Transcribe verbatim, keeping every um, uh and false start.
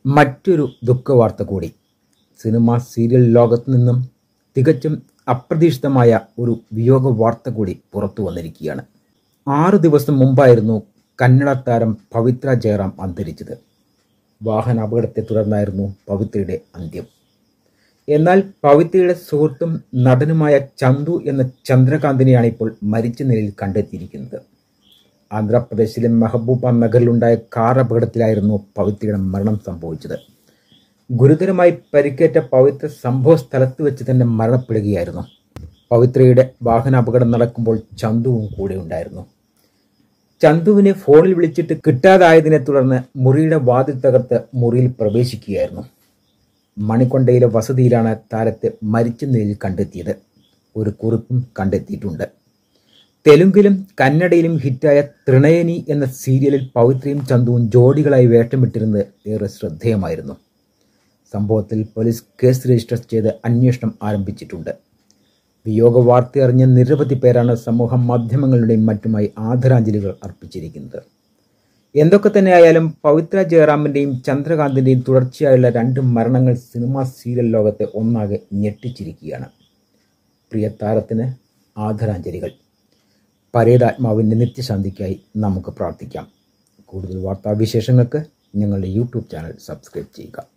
മറ്റൊരു ദുഃഖവാർത്ത കൂടി cinema serial ലോകത്തു നിന്നും തികച്ചും അപ്രതീക്ഷിതമായ ഒരു വിയോഗ വാർത്ത കൂടി പുറത്തു വന്നിരിക്കുകയാണ്. ആറു ദിവസം മുമ്പായിരുന്നു കന്നഡ താരം പവിത്ര ജയറാം അന്തരിച്ചത്. വാഹനാപകടത്തെ തുടർന്നായിരുന്നു പവിത്രയുടെ അന്ത്യം. എന്നാൽ പവിത്രയുടെ സുഹൃത്തും നടനുമായ ചന്തു എന്ന ചന്ദ്രകാന്തിനെയാണ് ഇപ്പോൾ മരിച്ച നിലയിൽ കണ്ടെത്തിയിരിക്കുന്നത്. ആന്ധ്രാപ്രദേശിലെ മെഹബൂബ നഗറിലുണ്ടായ കാർ അപകടത്തിലായിരുന്നു പവിത്രയുടെ മരണം സംഭവിച്ചത്. ഗുരുതരമായി പരിക്കേറ്റ പവിത്ര സംഭവ സ്ഥലത്ത് വെച്ച് തന്നെ മരണപ്പെടുകയായിരുന്നു. പവിത്രയുടെ വാഹനാപകടം നടക്കുമ്പോൾ ചന്തുവും കൂടെ ഉണ്ടായിരുന്നു. ചന്തുവിനെ ഫോണിൽ വിളിച്ചിട്ട് കിട്ടാതായതിനെ തുടർന്ന് മുറിയുടെ വാതിൽ തകർത്ത് മുറിയിൽ പ്രവേശിക്കുകയായിരുന്നു. മണിക്കൊണ്ടയിലെ വസതിയിലാണ് താരത്തെ മരിച്ച നിലയിൽ കണ്ടെത്തിയത്. ഒരു കുറിപ്പും കണ്ടെത്തിയിട്ടുണ്ട്. തെലുങ്കിലും കന്നഡയിലും ഹിറ്റായ ത്രിണയനി എന്ന സീരിയലിൽ പവിത്രയും ചന്തുവും ജോഡികളായി വേഷമിട്ടിരുന്നത് ഏറെ ശ്രദ്ധേയമായിരുന്നു. സംഭവത്തിൽ പോലീസ് കേസ് രജിസ്റ്റർ ചെയ്ത് അന്വേഷണം ആരംഭിച്ചിട്ടുണ്ട്. വിയോഗ വാർത്തയറിഞ്ഞ നിരവധി പേരാണ് സമൂഹ മാധ്യമങ്ങളുടെയും മറ്റുമായി ആദരാഞ്ജലികൾ അർപ്പിച്ചിരിക്കുന്നത്. എന്തൊക്കെ തന്നെയായാലും പവിത്ര ജയറാമിൻ്റെയും ചന്ദ്രകാന്തിൻ്റെയും തുടർച്ചയായുള്ള രണ്ട് മരണങ്ങൾ സിനിമാ സീരിയൽ ലോകത്തെ ഒന്നാകെ ഞെട്ടിച്ചിരിക്കുകയാണ്. പ്രിയ താരത്തിന് ആദരാഞ്ജലികൾ. പരേതാത്മാവിൻ്റെ നിത്യശാന്തിക്കായി നമുക്ക് പ്രാർത്ഥിക്കാം. കൂടുതൽ വാർത്താവിശേഷങ്ങൾക്ക് ഞങ്ങളുടെ യൂട്യൂബ് ചാനൽ സബ്സ്ക്രൈബ് ചെയ്യുക.